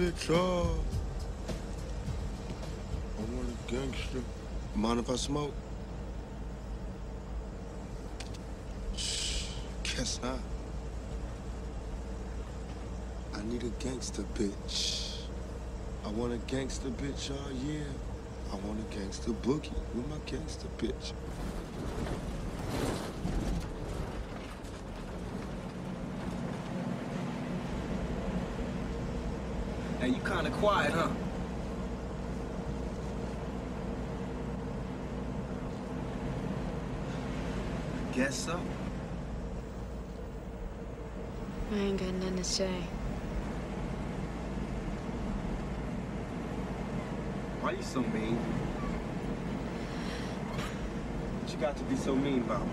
bitch off. I want a gangster. Mind if I smoke? Shh, guess not. I need a gangster bitch. I want a gangster bitch all year. I want a gangster boogie with my gangster bitch. Hey, you kinda quiet, huh? Guess so. I ain't got nothing to say. Why you so mean? What you got to be so mean about?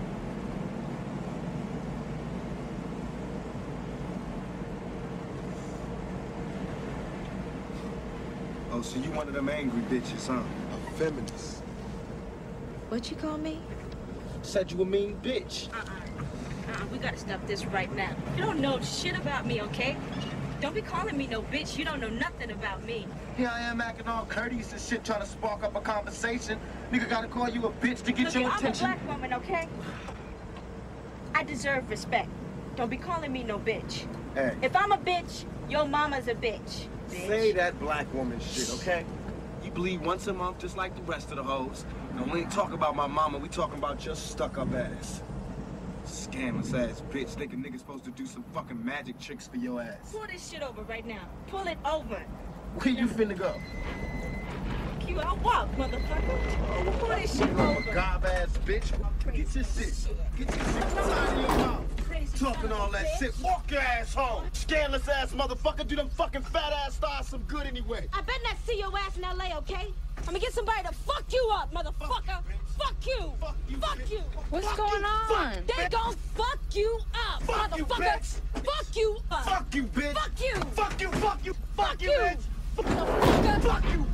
Oh, so you one of them angry bitches, huh? A feminist. What you call me? Said you a mean bitch. We gotta stop this right now. You don't know shit about me, okay? Don't be calling me no bitch. You don't know nothing about me. Here I am acting all courteous and shit, trying to spark up a conversation. Nigga gotta call you a bitch to get your attention. I'm a black woman, okay? I deserve respect. Don't be calling me no bitch. Hey. If I'm a bitch, your mama's a bitch. Say that black woman shit, okay? You bleed once a month just like the rest of the hoes. And we ain't talking about my mama, we talking about your stuck-up ass. Scandalous ass bitch, thinking niggas supposed to do some fucking magic tricks for your ass. Pull this shit over right now. Pull it over. Where you finna go? I'll walk, motherfucker. Pull this shit You a over. gob ass bitch. Get your shit. Get your shit out of your mouth. Talking all that shit. Walk your ass home. Scandalous ass motherfucker. Do them fucking fat ass stars some good anyway. I better not see your ass in LA, okay? I'm gonna get somebody to fuck you up, motherfucker. Fuck you. Fuck you. Fuck you. What's Fuck going you. on? They gon' fuck you up, Fuck you, motherfucker. bitch. Fuck you up. Fuck you, bitch. Fuck you. Fuck you. Fuck you. Fuck you, you. bitch. Motherfucker. Fuck you,